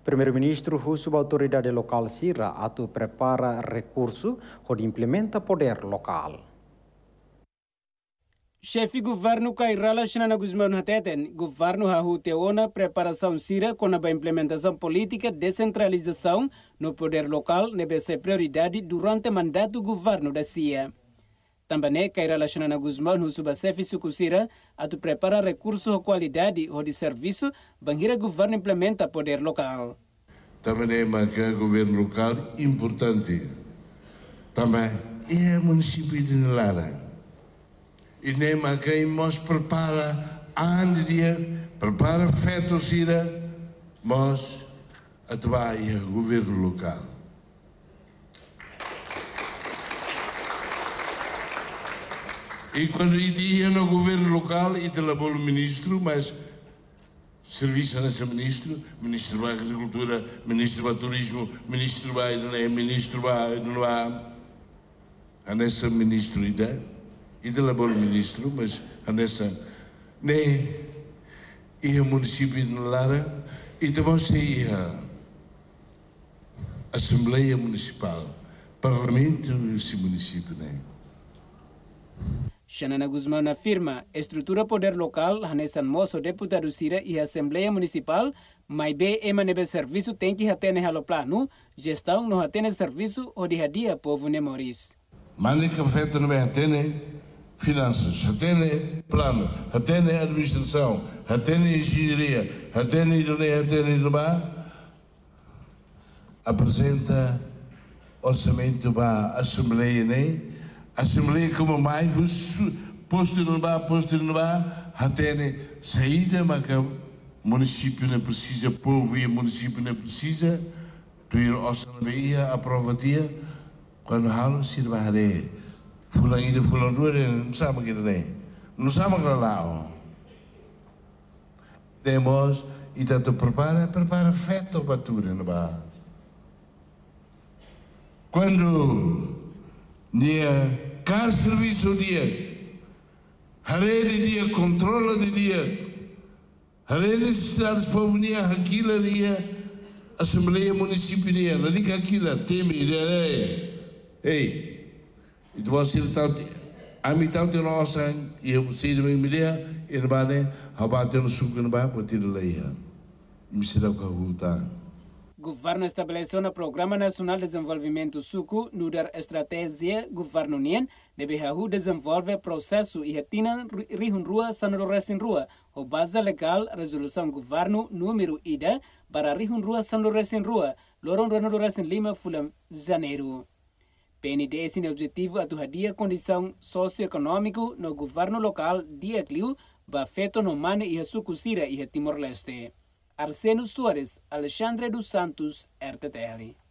Primeiro-Ministro Rousseff, autoridade local Sira, atu prepara recurso onde implementa poder local. Chefe governo Kairala Xanana Guzmão Hateten, governo Hahuteona, preparação Sira com a implementação política, descentralização no poder local, deve ser prioridade durante o mandato do governo da CIA. Também Kairala Xanana Guzmão Rousseff chefe sucusira, atu prepara recursos de qualidade ou de serviço, banhira governo implementa poder local. Também é que o governo local importante. Também é o município de Nelara. E nem quem nos prepara dia, prepara feito sira, mas atrai o governo local. E quando ia no governo local, e telabou o ministro, mas serviço nesse ministro, ministro da Agricultura, ministro do Turismo, ministro da nessa ministro e de labor ministro, mas nessa nem ia município de Lara e também ia Assembleia Municipal, Parlamento desse município, né? Xanana Guzmão afirma estrutura poder local hanesan moço deputado Sira e Assembleia Municipal, mas bem emanebe serviço tem que atene halo plano, gestão no atene serviço o dia a dia povo nemoris. Manica feita não atene finanças, atene plano, atene administração, atene engenharia, atene apresenta orçamento para a Assembleia, né? Assembleia como mais posto no bar, atene saída, mas que o município não precisa, povo e o município não precisa, tu ir ao Assembleia, aprovatia, quando halo se vai fulano dua não sabe o que é, não sabe o que é lá. Demos e tanto prepara feito para tudo no bar. Quando nia car serviço dia, haré de dia, controla de dia, haré necessidades povo nia, aquilo dia, Assembleia Municipal nia, não diga aquilo, teme, ei. E depois se a mitad de nossa e eu sei de minha mulher e não vai abater no suco não vai para tirar leia. Me será que voltar. Governo estabeleceu no Programa Nacional de Desenvolvimento Suco, no dar estratégia governo nien deve desenvolver processo e retina rihunrua sanororesin rua, o base legal resolução governo número ida para rihunrua sanororesin rua, loron renororesin lima fulam janeiro. PND sin objetivo a dia condição socioeconômico no governo local dia cliu ba feito no mane e sucusira e Timor-Leste. Arseno Soares, Alexandre dos Santos, RTTL.